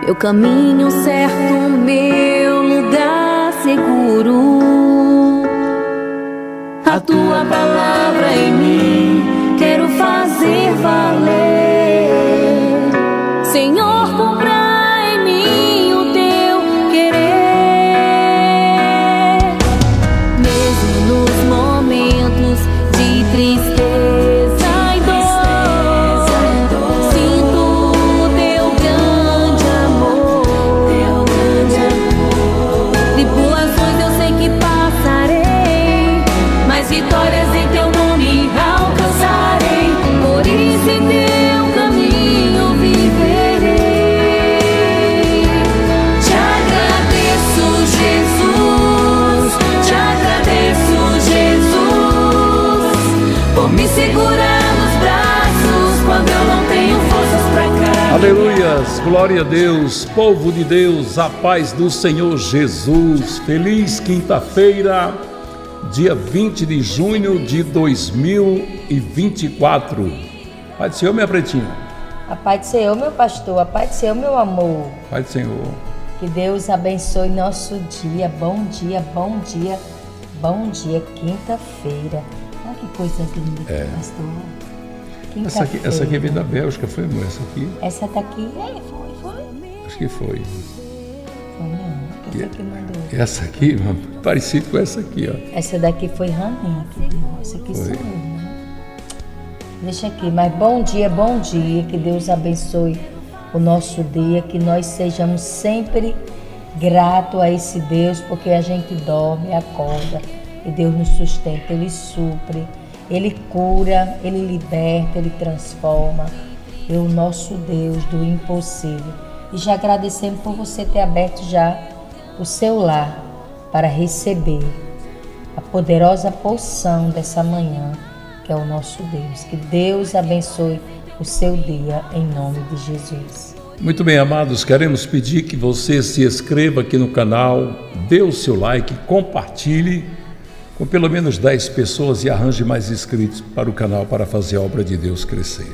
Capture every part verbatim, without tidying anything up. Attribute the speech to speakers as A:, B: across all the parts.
A: meu caminho certo, meu lugar seguro. A tua palavra em mim quero fazer valer. Senhor, cumpra em mim o teu querer. Mesmo nos momentos de tristeza e dor, sinto o teu grande amor. Tribulações eu sei que passarei, mas vitórias em teu nome alcançarei. Por isso em teu caminho viverei. Te agradeço, Jesus, te agradeço, Jesus, por me segurar nos braços quando eu não tenho forças pra caminhar.
B: Aleluias, glória a Deus, povo de Deus, a paz do Senhor Jesus. Feliz quinta-feira, dia vinte de junho de dois mil e vinte e quatro. Pai do Senhor, minha pretinha.
C: A paz do Senhor, meu pastor, a paz do Senhor, meu amor.
B: Pai do Senhor.
C: Que Deus abençoe nosso dia. Bom dia, bom dia, bom dia, quinta-feira. Olha que coisa linda,
B: É.
C: pastor.
B: Essa aqui, essa aqui vem da Bélgica, foi, amor? Essa aqui?
C: Essa daqui, é, foi, foi.
B: Acho que foi.
C: Foi não, essa
B: E-
C: aqui mandou.
B: Essa aqui, mano, parecido com essa aqui, ó.
C: Essa daqui foi Raninha que deu. Essa aqui
B: Foi.
C: sou eu, né? Deixa aqui, mas bom dia, bom dia. Que Deus abençoe o nosso dia, que nós sejamos sempre gratos a esse Deus, porque a gente dorme, acorda e Deus nos sustenta, Ele supre, Ele cura, Ele liberta, Ele transforma. É o nosso Deus do impossível. E já agradecemos por você ter aberto já o seu lar para receber a poderosa porção dessa manhã, que é o nosso Deus. Que Deus abençoe o seu dia, em nome de Jesus.
B: Muito bem, amados, queremos pedir que você se inscreva aqui no canal, dê o seu like, compartilhe com pelo menos dez pessoas e arranje mais inscritos para o canal para fazer a obra de Deus crescer.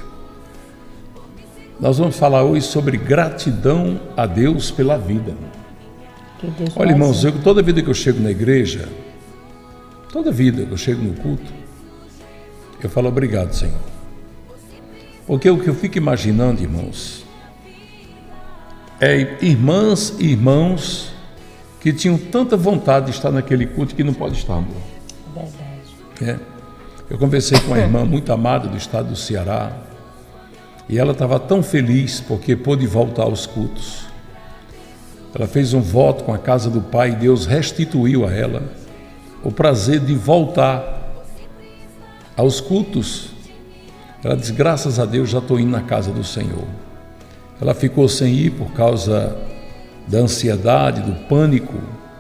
B: Nós vamos falar hoje sobre gratidão a Deus pela vida.
C: Que Deus
B: Olha, irmãos,
C: abençoe.
B: eu, toda vida que eu chego na igreja, toda vida que eu chego no culto, eu falo obrigado, Senhor. Porque o que eu fico imaginando, irmãos, é irmãs e irmãos que tinham tanta vontade de estar naquele culto que não pode estar, amor.
C: Verdade.
B: É. Eu conversei com uma irmã muito amada do estado do Ceará e ela estava tão feliz porque pôde voltar aos cultos. Ela fez um voto com a casa do Pai e Deus restituiu a ela o prazer de voltar aos cultos. Ela disse, graças a Deus já estou indo na casa do Senhor. Ela ficou sem ir por causa da ansiedade, do pânico.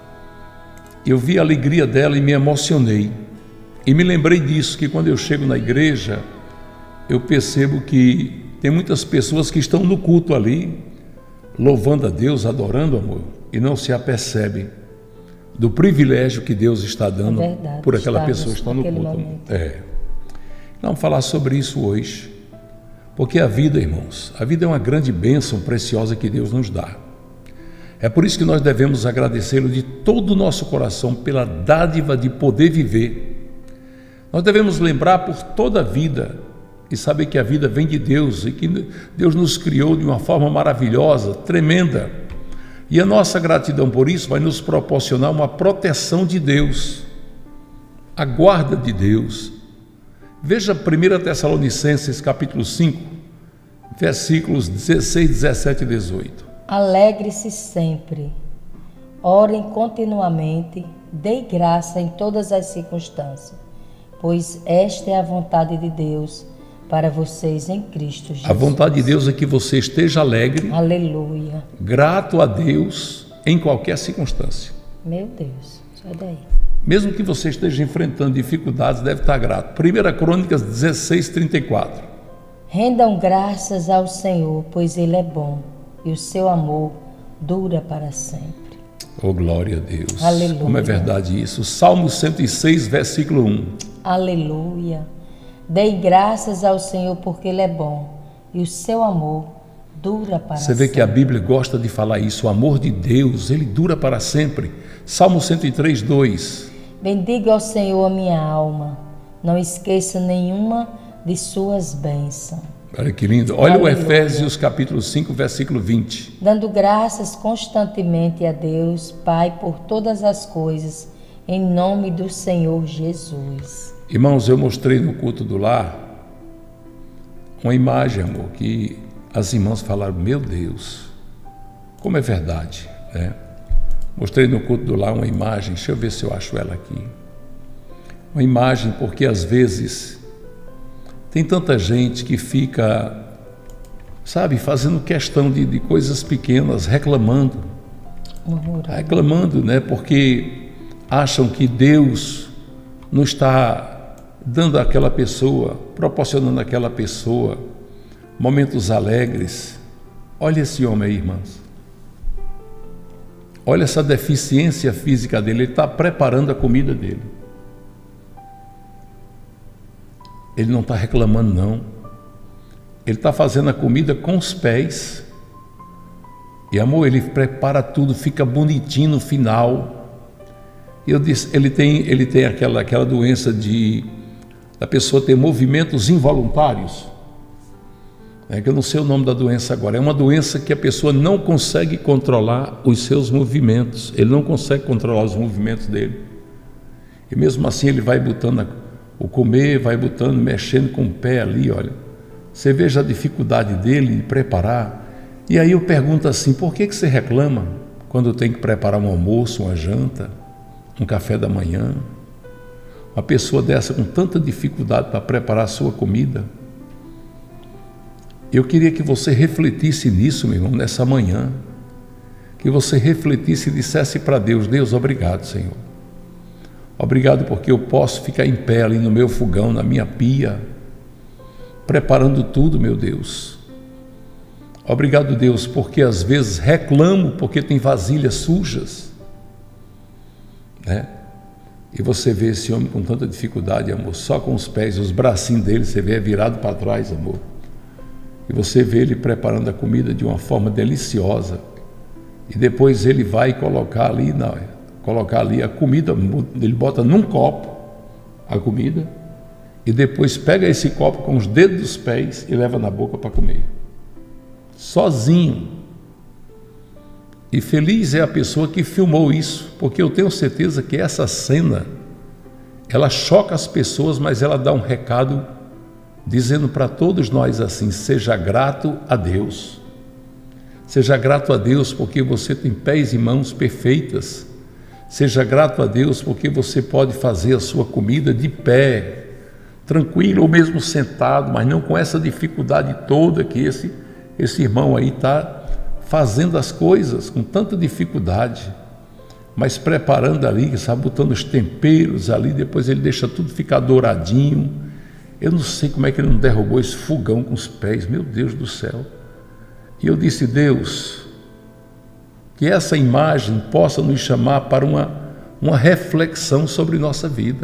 B: Eu vi a alegria dela e me emocionei. E me lembrei disso, que quando eu chego na igreja, eu percebo que tem muitas pessoas que estão no culto ali, louvando a Deus, adorando, amor, e não se apercebem do privilégio que Deus está dando
C: É verdade,
B: por aquela
C: estamos
B: pessoa que está no
C: naquele
B: culto.
C: momento.
B: É. Vamos falar sobre isso hoje, porque a vida, irmãos, a vida é uma grande bênção preciosa que Deus nos dá. É por isso que nós devemos agradecê-lo de todo o nosso coração pela dádiva de poder viver. Nós devemos lembrar por toda a vida e saber que a vida vem de Deus e que Deus nos criou de uma forma maravilhosa, tremenda. E a nossa gratidão por isso vai nos proporcionar uma proteção de Deus, a guarda de Deus. Veja primeira Tessalonicenses capítulo cinco, versículos dezesseis, dezessete e dezoito.
C: Alegre-se sempre, orem continuamente, dê graça em todas as circunstâncias, pois esta é a vontade de Deus para vocês em Cristo Jesus.
B: A vontade de Deus é que você esteja alegre,
C: Aleluia.
B: grato a Deus em qualquer circunstância.
C: Meu Deus, sai daí.
B: Mesmo que você esteja enfrentando dificuldades, deve estar grato. primeira Crônicas dezesseis, trinta e quatro.
C: Rendam graças ao Senhor, pois Ele é bom e o seu amor dura para sempre.
B: Oh, glória a Deus.
C: Aleluia.
B: Como é verdade isso. Salmo cento e seis, versículo um.
C: Aleluia. Dei graças ao Senhor porque Ele é bom e o seu amor Dura para
B: Você vê
C: sempre.
B: que a Bíblia gosta de falar isso, o amor de Deus, ele dura para sempre. Salmo cento e três, dois.
C: Bendiga ao Senhor a minha alma, não esqueça nenhuma de suas bênçãos.
B: Olha que lindo. Olha
C: Aleluia.
B: o Efésios capítulo cinco, versículo vinte.
C: Dando graças constantemente a Deus, Pai, por todas as coisas, em nome do Senhor Jesus.
B: Irmãos, eu mostrei no culto do lar uma imagem, amor, que as irmãs falaram, meu Deus, como é verdade, né? Mostrei no culto do lar uma imagem, deixa eu ver se eu acho ela aqui. Uma imagem, porque às vezes tem tanta gente que fica, sabe, fazendo questão de, de coisas pequenas, reclamando. Reclamando, né? Porque acham que Deus não está dando àquela pessoa, proporcionando àquela pessoa momentos alegres. Olha esse homem aí, irmãos. Olha essa deficiência física dele. Ele está preparando a comida dele. Ele não está reclamando, não. Ele está fazendo a comida com os pés. E, amor, ele prepara tudo, fica bonitinho no final. Eu disse, ele tem, ele tem aquela, aquela doença de da pessoa ter movimentos involuntários. É que eu não sei o nome da doença agora. É uma doença que a pessoa não consegue controlar os seus movimentos. Ele não consegue controlar os movimentos dele. E mesmo assim ele vai botando o comer, vai botando, mexendo com o pé ali, olha. Você veja a dificuldade dele de preparar. E aí eu pergunto assim, por que que você reclama quando tem que preparar um almoço, uma janta, um café da manhã? Uma pessoa dessa com tanta dificuldade para preparar a sua comida. Eu queria que você refletisse nisso, meu irmão, nessa manhã. Que você refletisse e dissesse para Deus, Deus, obrigado, Senhor. Obrigado porque eu posso ficar em pé ali no meu fogão, na minha pia, preparando tudo, meu Deus. Obrigado, Deus, porque às vezes reclamo porque tem vasilhas sujas, né? E você vê esse homem com tanta dificuldade, amor, só com os pés, os bracinhos dele, você vê virado para trás, amor. E você vê ele preparando a comida de uma forma deliciosa. E depois ele vai colocar ali, na, colocar ali a comida, ele bota num copo a comida, e depois pega esse copo com os dedos dos pés e leva na boca para comer. Sozinho. E feliz é a pessoa que filmou isso, porque eu tenho certeza que essa cena, ela choca as pessoas, mas ela dá um recado dizendo para todos nós assim, seja grato a Deus. Seja grato a Deus porque você tem pés e mãos perfeitas. Seja grato a Deus porque você pode fazer a sua comida de pé, tranquilo ou mesmo sentado, mas não com essa dificuldade toda que esse, esse irmão aí está fazendo as coisas com tanta dificuldade, mas preparando ali, sabe, botando os temperos ali, depois ele deixa tudo ficar douradinho. Eu não sei como é que ele não derrubou esse fogão com os pés, meu Deus do céu. E eu disse, Deus, que essa imagem possa nos chamar para uma, uma reflexão sobre nossa vida.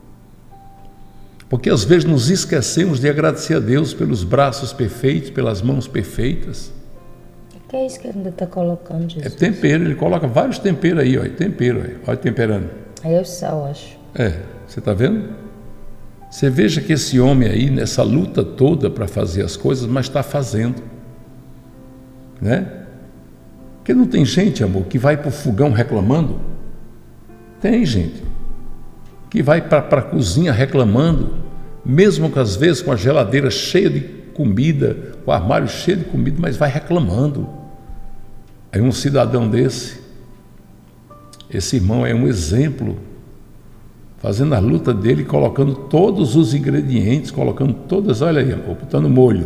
B: Porque às vezes nos esquecemos de agradecer a Deus pelos braços perfeitos, pelas mãos perfeitas.
C: O que é isso que ele ainda está colocando, Jesus?
B: É tempero, ele coloca vários temperos aí, ó, tempero aí, olha temperando.
C: Aí é o sal, acho.
B: É, você está vendo? Você veja que esse homem aí, nessa luta toda para fazer as coisas, mas está fazendo, né? Porque não tem gente, amor, que vai para o fogão reclamando. Tem gente que vai para a cozinha reclamando, mesmo que às vezes com a geladeira cheia de comida, o armário cheio de comida, mas vai reclamando. Aí um cidadão desse, esse irmão é um exemplo, fazendo a luta dele, colocando todos os ingredientes, colocando todas, olha aí, amor, botando molho,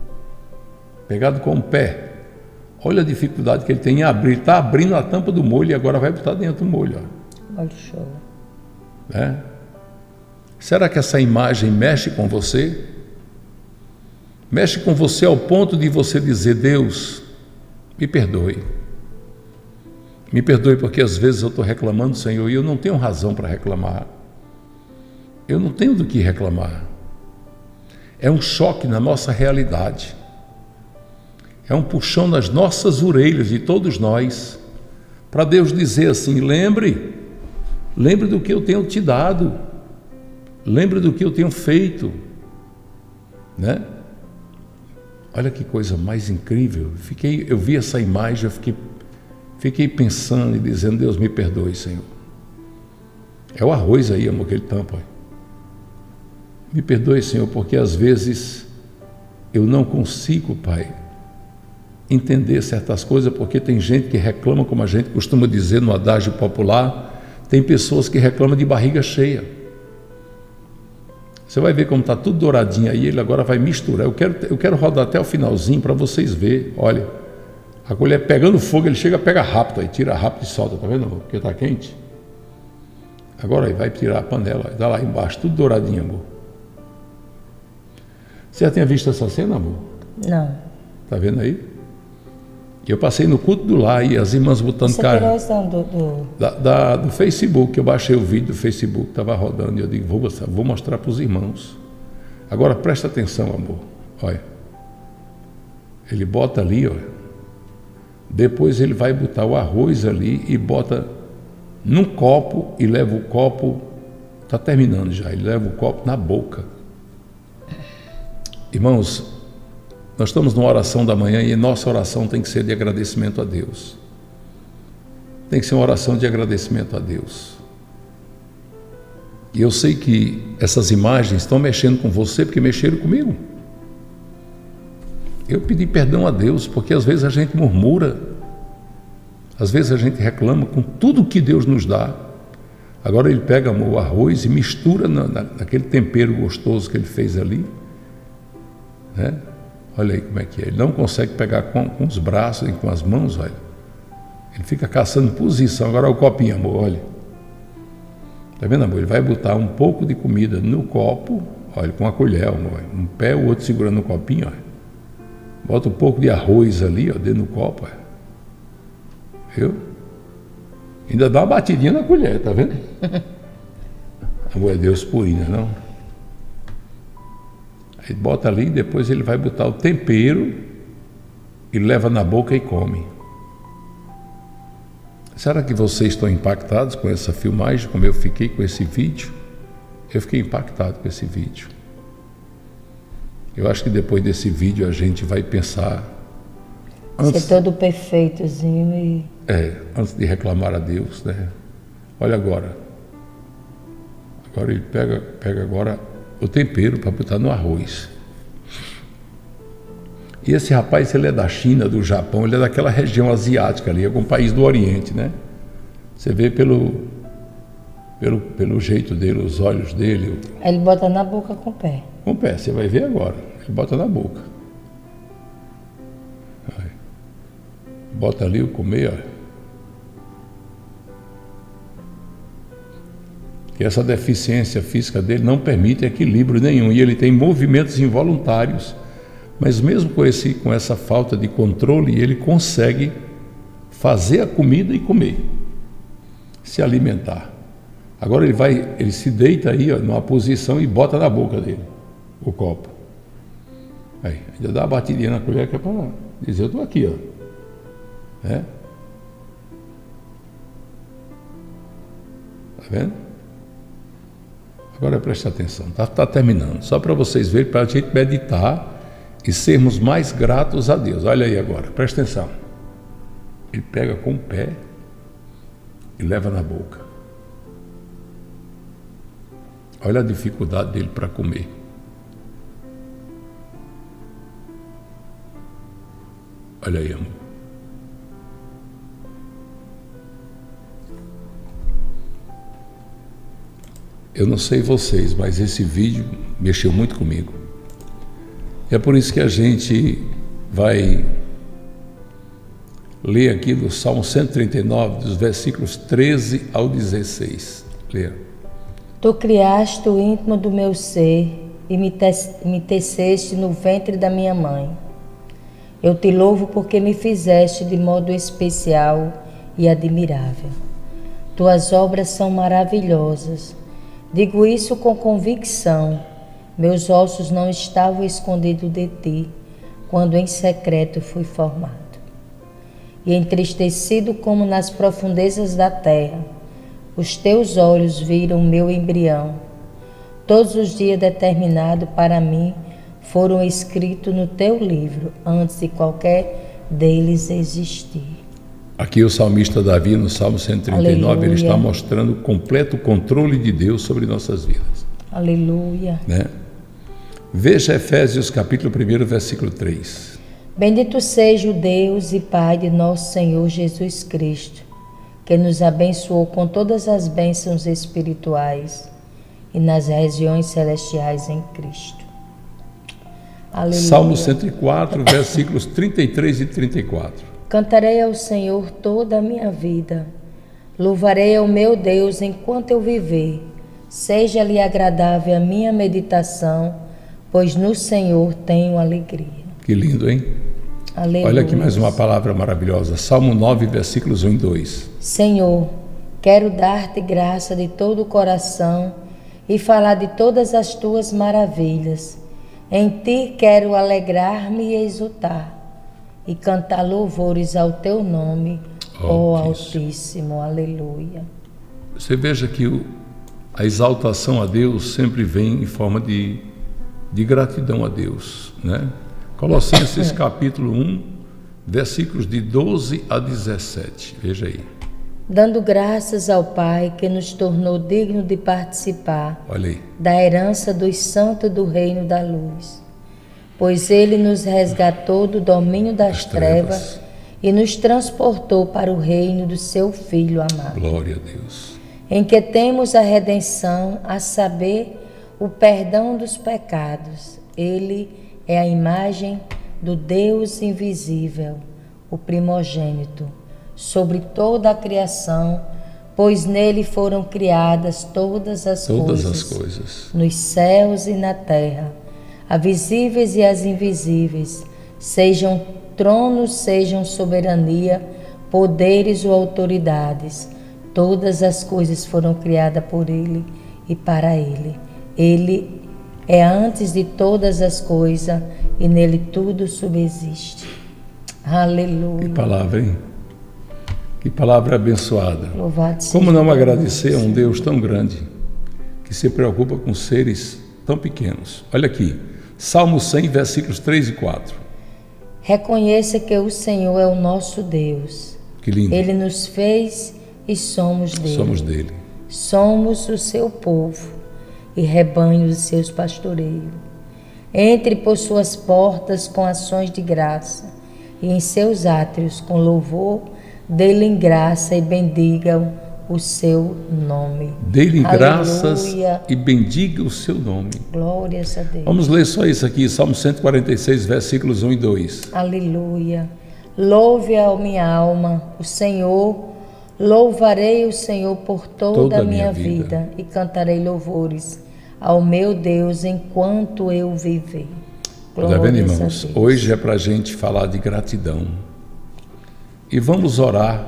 B: pegado com o pé. Olha a dificuldade que ele tem em abrir, ele está abrindo a tampa do molho e agora vai botar dentro do molho. Ó.
C: Molho show.
B: Né? Será que essa imagem mexe com você? Mexe com você ao ponto de você dizer, Deus, me perdoe. Me perdoe porque às vezes eu estou reclamando, Senhor, e eu não tenho razão para reclamar. Eu não tenho do que reclamar. É um choque na nossa realidade. É um puxão nas nossas orelhas de todos nós, para Deus dizer assim: lembre, lembre do que eu tenho te dado, lembre do que eu tenho feito, né? Olha que coisa mais incrível. Fiquei, eu vi essa imagem, eu fiquei, fiquei pensando e dizendo: Deus, me perdoe, Senhor. É o arroz aí, amor, que ele tampa. Me perdoe, Senhor, porque às vezes eu não consigo, Pai, entender certas coisas, porque tem gente que reclama, como a gente costuma dizer no adágio popular, tem pessoas que reclamam de barriga cheia. Você vai ver como está tudo douradinho aí, ele agora vai misturar. Eu quero, eu quero rodar até o finalzinho para vocês verem. Olha, a colher pegando fogo, ele chega, pega rápido, aí tira rápido e solta, tá vendo, amor? Porque está quente. Agora aí vai tirar a panela, dá lá embaixo, tudo douradinho, amor. Você já tinha visto essa cena, amor?
C: Não.
B: Tá vendo aí? Eu passei no culto do lar e as irmãs botando
C: Você
B: cara.
C: tirou isso do, do...
B: Da, da, do Facebook, eu baixei o vídeo do Facebook, estava rodando, e eu digo, vou mostrar, vou mostrar para os irmãos. Agora presta atenção, amor. Olha. Ele bota ali, olha. Depois ele vai botar o arroz ali e bota num copo e leva o copo, está terminando já, ele leva o copo na boca. Irmãos, nós estamos numa oração da manhã e nossa oração tem que ser de agradecimento a Deus. Tem que ser uma oração de agradecimento a Deus. E eu sei que essas imagens estão mexendo com você porque mexeram comigo. Eu pedi perdão a Deus porque às vezes a gente murmura, às vezes a gente reclama com tudo que Deus nos dá. Agora ele pega o arroz e mistura na, na, naquele tempero gostoso que ele fez ali, né? Olha aí como é que é. Ele não consegue pegar com, com os braços e com as mãos, olha. Ele fica caçando posição. Agora o copinho, amor, olha. Tá vendo, amor? Ele vai botar um pouco de comida no copo, olha, com a colher, amor. Um pé, o outro segurando no copinho, olha. Bota um pouco de arroz ali, ó, dentro do copo, olha. Viu? Ainda dá uma batidinha na colher, tá vendo? Amor, é Deus purinho, não? Aí bota ali, depois ele vai botar o tempero e leva na boca e come. Será que vocês estão impactados com essa filmagem, como eu fiquei com esse vídeo? Eu fiquei impactado com esse vídeo. Eu acho que depois desse vídeo a gente vai pensar... Antes,
C: ser todo perfeitozinho e...
B: É, antes de reclamar a Deus, né? Olha agora. Agora ele pega, pega agora o tempero para botar no arroz. E esse rapaz, ele é da China, do Japão, ele é daquela região asiática ali, algum país do Oriente, né? Você vê pelo, pelo, pelo jeito dele, os olhos dele.
C: Aí ele bota na boca com o pé.
B: Com o pé, você vai ver agora. Ele bota na boca. Aí. Bota ali o comer, olha. Que essa deficiência física dele não permite equilíbrio nenhum, e ele tem movimentos involuntários, mas mesmo com, esse, com essa falta de controle, ele consegue fazer a comida e comer, se alimentar. Agora ele vai, ele se deita aí, ó, numa posição e bota na boca dele o copo. Aí, ainda dá uma batidinha na colher que é para dizer, eu estou aqui, ó. É? Tá vendo? Agora preste atenção, está tá terminando, só para vocês verem, para a gente meditar e sermos mais gratos a Deus. Olha aí agora, preste atenção. Ele pega com o pé e leva na boca. Olha a dificuldade dele para comer. Olha aí, amor. Eu não sei vocês, mas esse vídeo mexeu muito comigo. É por isso que a gente vai ler aqui do Salmo cento e trinta e nove, dos versículos treze ao dezesseis. Leia.
C: Tu criaste o íntimo do meu ser e me, te me teceste no ventre da minha mãe. Eu te louvo porque me fizeste de modo especial e admirável. Tuas obras são maravilhosas. Digo isso com convicção. Meus ossos não estavam escondidos de ti, quando em secreto fui formado. E entristecido como nas profundezas da terra, os teus olhos viram meu embrião. Todos os dias determinados para mim foram escritos no teu livro, antes de qualquer deles existir.
B: Aqui o salmista Davi, no Salmo cento e trinta e nove, ele está mostrando o completo controle de Deus sobre nossas vidas.
C: Aleluia.
B: Né? Veja Efésios capítulo um, versículo três.
C: Bendito seja o Deus e Pai de nosso Senhor Jesus Cristo, que nos abençoou com todas as bênçãos espirituais e nas regiões celestiais em Cristo. Aleluia.
B: Salmo cento e quatro, versículos trinta e três e trinta e quatro.
C: Cantarei ao Senhor toda a minha vida, louvarei ao meu Deus enquanto eu viver. Seja-lhe agradável a minha meditação, pois no Senhor tenho alegria.
B: Que lindo, hein?
C: Aleluia.
B: Olha aqui mais uma palavra maravilhosa. Salmo nove, versículos um e dois.
C: Senhor, quero dar-te graça de todo o coração e falar de todas as tuas maravilhas. Em ti quero alegrar-me e exultar e cantar louvores ao teu nome, ó Altíssimo. Aleluia.
B: Você veja que o, a exaltação a Deus sempre vem em forma de, de gratidão a Deus, né? Colossenses capítulo um, versículos de doze a dezessete. Veja aí.
C: Dando graças ao Pai que nos tornou digno de participar
B: Olha aí.
C: da herança dos santos do reino da luz. Pois Ele nos resgatou do domínio das, das trevas, trevas e nos transportou para o reino do seu Filho amado.
B: Glória a Deus.
C: Em que temos a redenção, a saber, o perdão dos pecados. Ele é a imagem do Deus invisível, o primogênito, sobre toda a criação, pois nele foram criadas todas as
B: todas
C: coisas,
B: as coisas,
C: nos céus e na terra, as visíveis e as invisíveis, sejam tronos, sejam soberania, poderes ou autoridades, todas as coisas foram criadas por ele e para ele. Ele é antes de todas as coisas e nele tudo subsiste. Aleluia.
B: Que palavra, hein? Que palavra abençoada.
C: Louvado seja
B: Como não
C: Deus.
B: agradecer a um Deus tão grande que se preocupa com seres tão pequenos? Olha aqui, Salmo cem, versículos três e quatro.
C: Reconheça que o Senhor é o nosso Deus.
B: Que lindo.
C: Ele nos fez e somos dele.
B: Somos dele.
C: Somos o seu povo e rebanho dos seus pastoreiros. Entre por suas portas com ações de graça e em seus átrios com louvor, dê-lhe em graça e bendigam o seu nome.
B: Dê-lhe graças e bendiga o seu nome.
C: Glórias a Deus.
B: Vamos ler só isso aqui, Salmo cento e quarenta e seis, versículos um e dois.
C: Aleluia. Louve a minha alma, o Senhor. Louvarei o Senhor por toda, toda a minha, minha vida. vida e cantarei louvores ao meu Deus enquanto eu viver.
B: Está vendo, irmãos? Hoje é para a gente falar de gratidão. E vamos orar.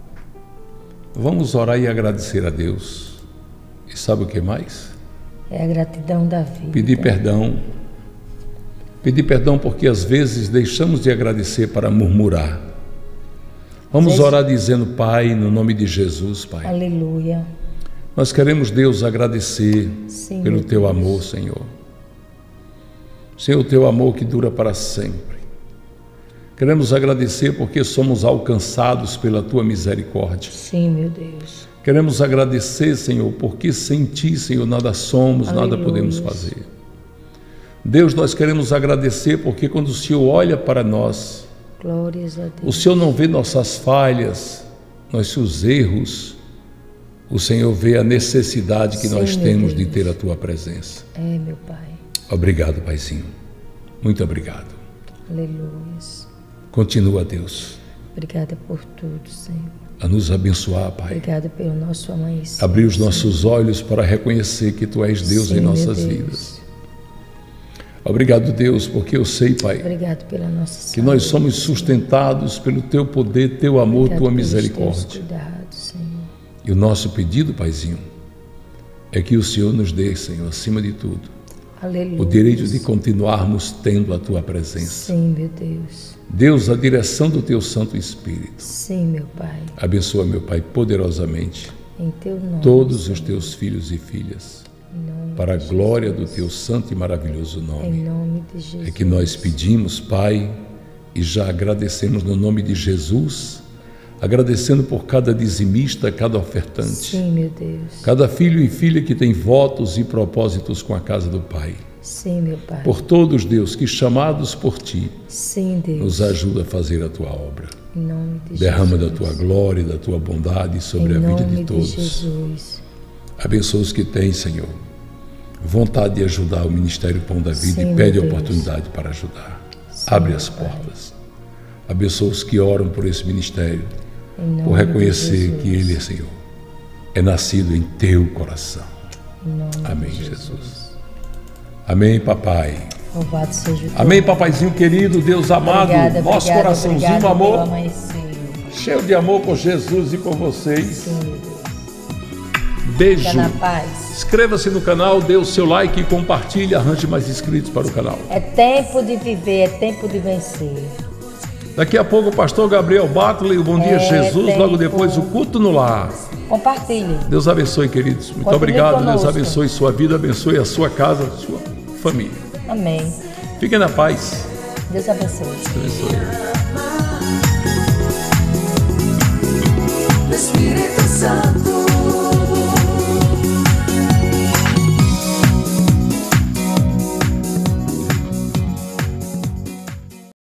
B: Vamos orar e agradecer a Deus. E sabe o que mais?
C: É a gratidão da vida.
B: Pedir perdão. Pedir perdão porque às vezes deixamos de agradecer para murmurar. Vamos Jesus. orar dizendo, Pai, no nome de Jesus, Pai.
C: Aleluia.
B: Nós queremos, Deus, agradecer
C: Sim,
B: pelo Teu
C: Deus.
B: amor, Senhor. Senhor, o Teu amor que dura para sempre. Queremos agradecer porque somos alcançados pela Tua misericórdia.
C: Sim, meu Deus.
B: Queremos agradecer, Senhor, porque sem Ti, Senhor, nada somos, Aleluia. Nada podemos fazer. Deus, nós queremos agradecer porque quando o Senhor olha para nós,
C: glórias a Deus.
B: O Senhor não vê nossas falhas, nossos erros. O Senhor vê a necessidade que Sim, nós temos de ter a Tua presença.
C: É, meu Pai.
B: Obrigado, Paizinho. Muito obrigado.
C: Aleluia.
B: Continua, Deus.
C: Obrigada por tudo, Senhor.
B: A nos abençoar, Pai.
C: Obrigada pelo nosso amanhecer.
B: Abrir os nossos olhos para reconhecer que Tu és Deus
C: Sim,
B: em nossas vidas. Obrigado, Deus, porque eu sei, Pai,
C: Obrigado pela nossa saúde,
B: que nós somos sustentados pelo Teu poder, Teu amor,
C: Obrigado
B: Tua misericórdia.
C: Cuidado, Senhor.
B: E o nosso pedido, Paizinho, é que o Senhor nos dê, Senhor, acima de tudo,
C: Aleluia.
B: o direito de continuarmos tendo a tua presença.
C: Sim, meu Deus.
B: Deus, a direção do teu Santo Espírito.
C: Sim, meu Pai.
B: Abençoa, meu Pai, poderosamente
C: Em teu nome.
B: todos
C: Senhor.
B: os teus filhos e filhas,
C: Em nome
B: para a
C: de
B: glória do
C: Jesus.
B: teu santo e maravilhoso
C: Em
B: nome.
C: nome de Jesus.
B: É que nós pedimos, Pai, e já agradecemos no nome de Jesus, agradecendo por cada dizimista, cada ofertante,
C: Sim, meu Deus.
B: cada filho e filha que tem votos e propósitos com a casa do Pai.
C: Sim, meu Pai.
B: Por todos, Deus, que chamados por Ti,
C: Sim, Deus.
B: nos ajuda a fazer a Tua obra.
C: Em nome de
B: Derrama
C: Jesus.
B: da Tua glória e da Tua bondade sobre
C: Em
B: a vida
C: nome
B: de todos.
C: Jesus.
B: Abençoa os que têm, Senhor, vontade de ajudar o Ministério Pão da Vida
C: Sim,
B: e pede a
C: meu Deus.
B: oportunidade para ajudar.
C: Sim,
B: Abre
C: meu
B: as
C: Pai.
B: portas. Abençoa os que oram por esse ministério,
C: Em nome
B: por reconhecer
C: de Jesus.
B: que Ele, Senhor, é nascido em Teu coração.
C: Em nome
B: Amém,
C: de
B: Jesus. Amém, papai.
C: Louvado seja o teu
B: Amém,
C: nome.
B: papaizinho querido, Deus amado,
C: Obrigada,
B: nosso
C: obrigada,
B: coraçãozinho
C: obrigada
B: do amor,
C: pelo amanhecer.
B: cheio de amor por Jesus e por vocês.
C: Sim, meu Deus.
B: Beijo.
C: Fica na paz.
B: Inscreva-se no canal, dê o seu like e compartilhe, arranje mais inscritos para o canal.
C: É tempo de viver, é tempo de vencer.
B: Daqui a pouco o pastor Gabriel Batley, o Bom Dia
C: É,
B: Jesus,
C: tempo.
B: logo depois o culto no lar.
C: Compartilhe.
B: Deus abençoe, queridos. Muito
C: Continue
B: obrigado.
C: conosco.
B: Deus abençoe sua vida, abençoe a sua casa, a sua família.
C: Amém.
B: Fiquem na paz.
C: Deus abençoe.
B: Deus abençoe.
A: Let's